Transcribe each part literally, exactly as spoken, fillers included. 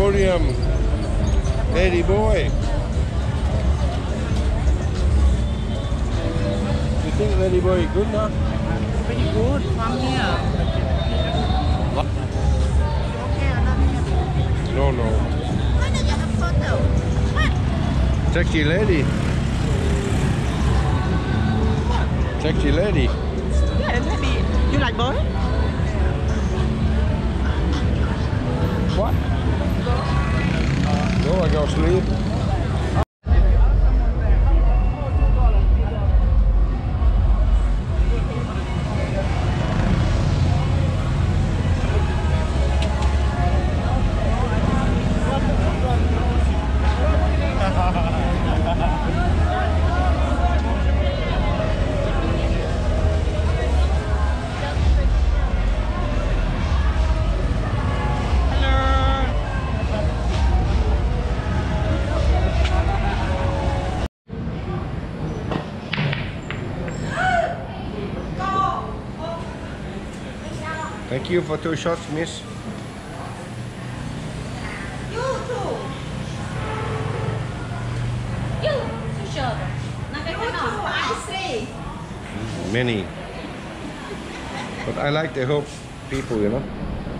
aquarium. Lady boy. You think Lady boy is good now? Pretty good from here. What? Okay, another. No, no. Wanna get a photo? What? Sexy lady. Sexy lady. Yeah, lady. You like boy? What? No, I go sleep. Thank you for two shots, miss. You too. You too short. You too. I see. Many. But I like to help people, you know.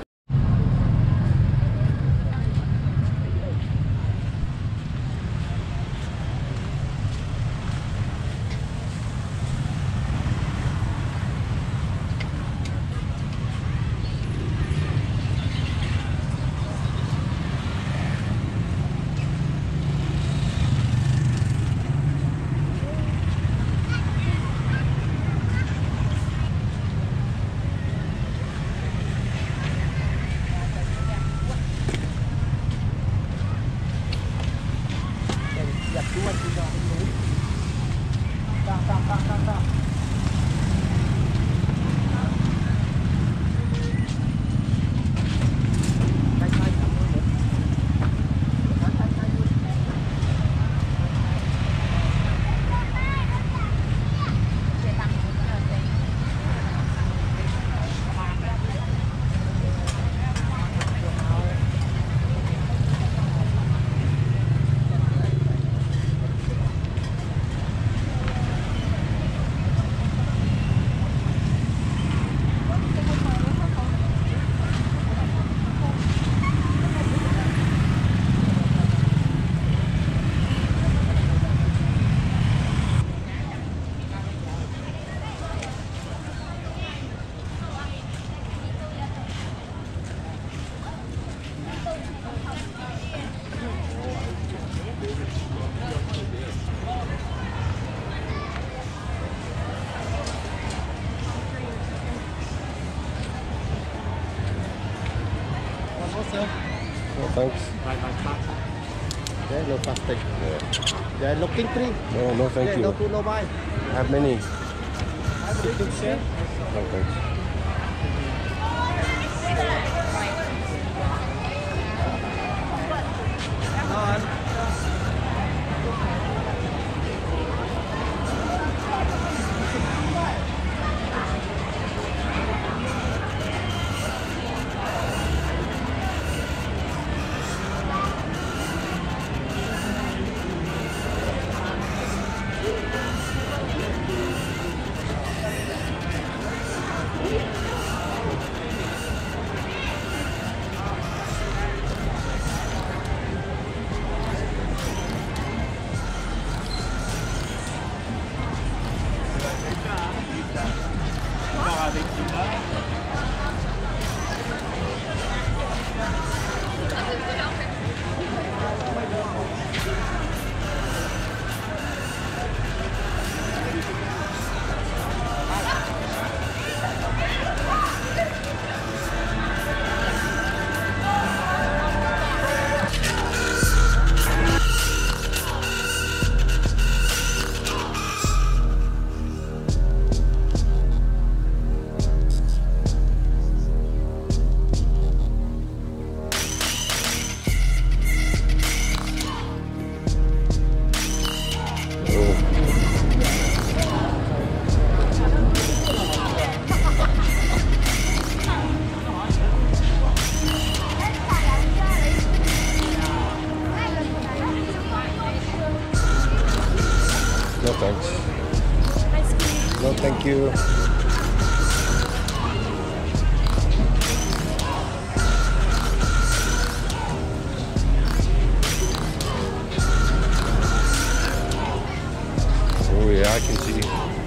No, thanks. Yeah, no plastic. Yeah. Yeah, looking tree. No, no, thank Yeah, you. no food, no buy. I have many. Share. No, thanks. No, thank you. Oh yeah, I can see.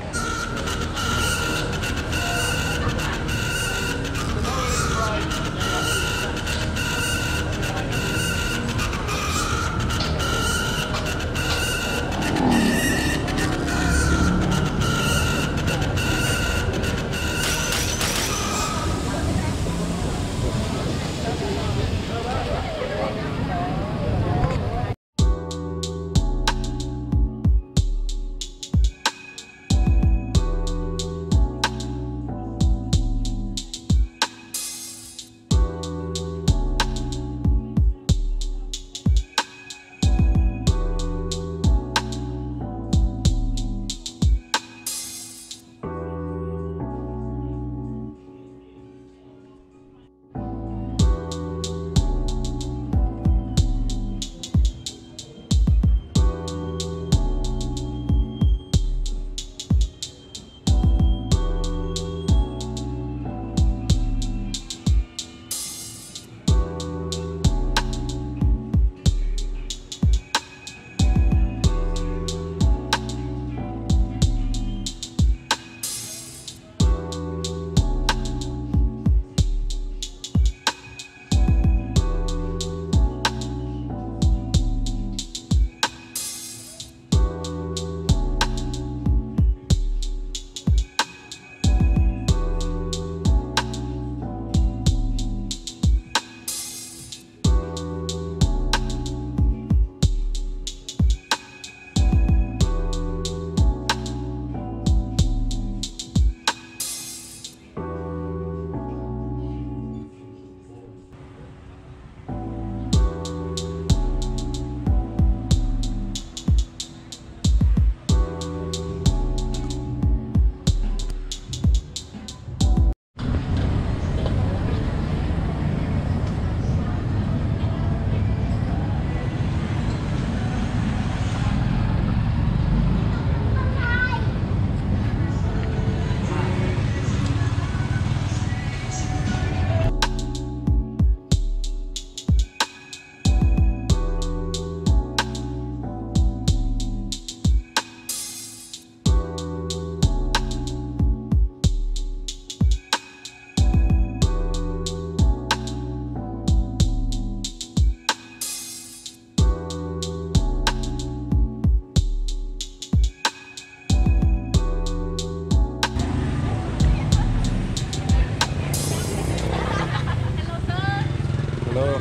Hello.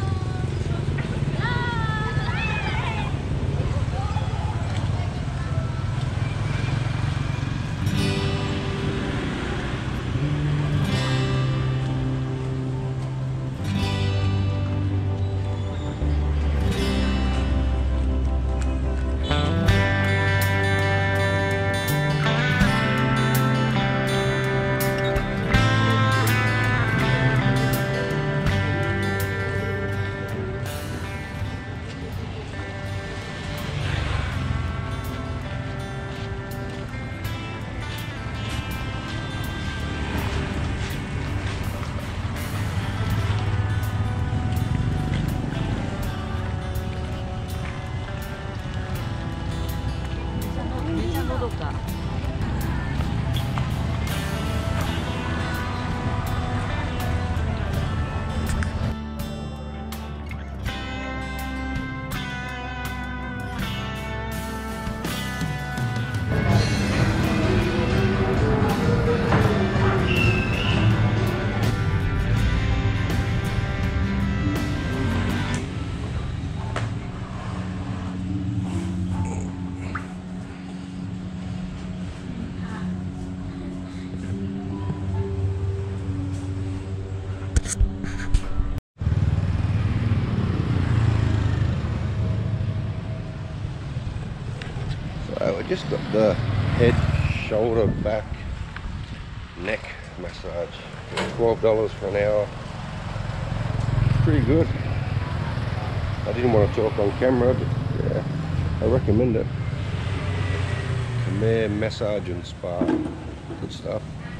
So we just got the head, shoulder, back, neck massage. twelve dollars for an hour. Pretty good. I didn't want to talk on camera, but yeah, I recommend it. Khmer Massage and Spa. Good stuff.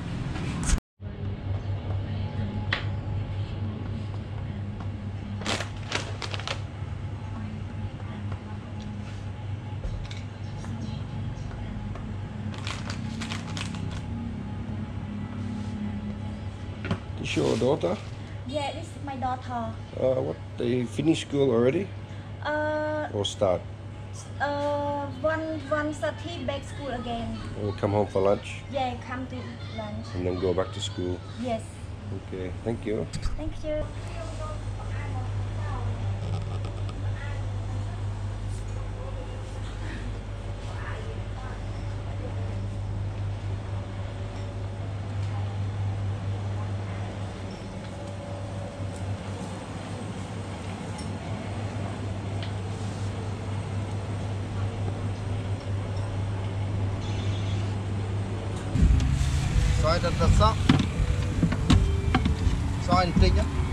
This your daughter? Yeah, this is my daughter. Uh, what, they finished school already? Uh, Or start? uh, one one thirty back school again. Or come home for lunch Yeah, come to lunch. and then go back to school? Yes. Okay, thank you. Thank you. Xoay thật thật sắc. Xoay một tinh á.